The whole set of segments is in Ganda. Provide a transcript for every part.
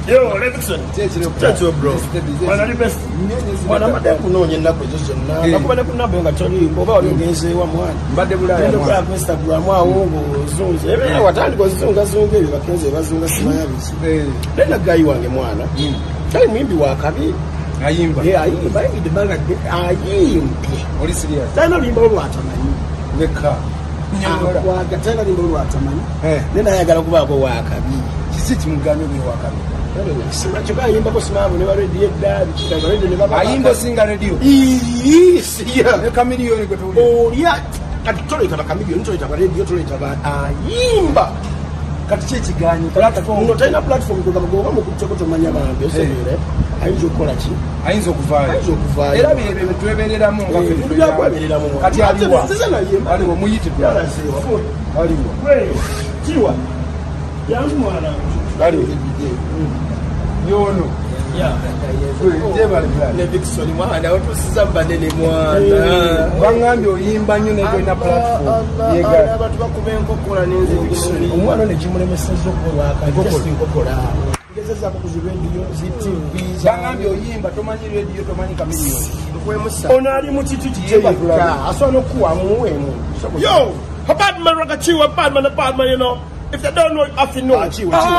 Yo, Levison. That's your bro. One of the best. One of them who know you're not position now. I'm going to put up a story about you can say 1-1. But they will have Instagram. What time was soon as soon as I was in the smiles. Then a guy you want him one. Tell me to walk up. I am the bag. I am. What is it? Tell me about water. The car. Then I got to go out. Sitting gun in Wakami. So much of I am never did that. I am sing a radio. Yes, yeah, comedian. Oh, yeah. I told you about comedian to it about radio to it about Yimba. Catchy gun, platform, not a platform to go to Manama. I use your quality. I use your fire. I use your fire. I you know. If they don't know, I feel no. Oh,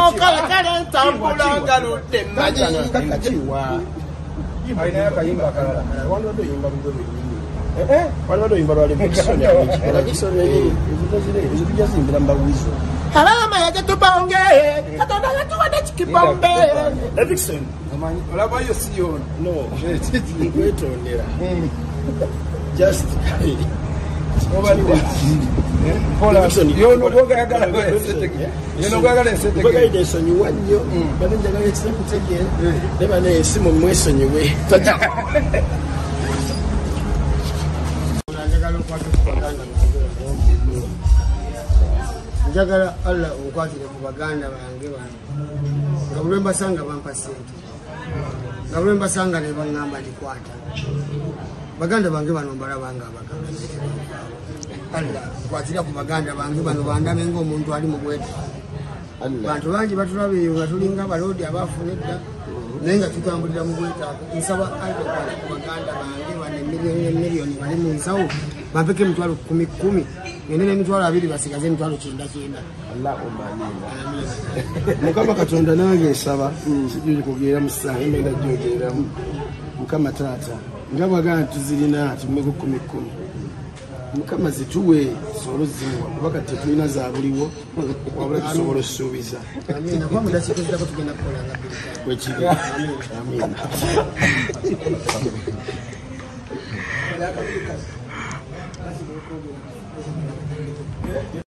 you know what I got to say. You know what I got to say. You want you, but then they're going to take it. They are a Simon Mason away. Jagala Allah ukwatire ku baganda bange bano. Gabulemba sanga bampasente. Gabulemba sanga ne bangamba likwata. Baganda bange bano mbalabanga abaganda. Allah kwatira ku baganda bange bano bandame ng'omuntu ali mu gweta. Bantu bangi batulabe nga tulinga balodi abafunedda naye nga tutambulira mu gweta. Nsaba Allah kwatira ku baganda bange bano miliyoni bali mu nsawo bampeke emitwalo 10,000 ngende n'emitwalo 2 basigaze emitwalo 9. Allahumma amin. Mukama Katonda nange nsaba sijui kugira musange mbega jjogera Mukama taata nga baganda tuzirina tumeko 10,000 Mukama zituwe solo ziwa kubaka tetulina za buliwo wabula tusobola osuubiza. Amina. Kwa muda sikuzira ko tugenda kukola nga biri. Amina.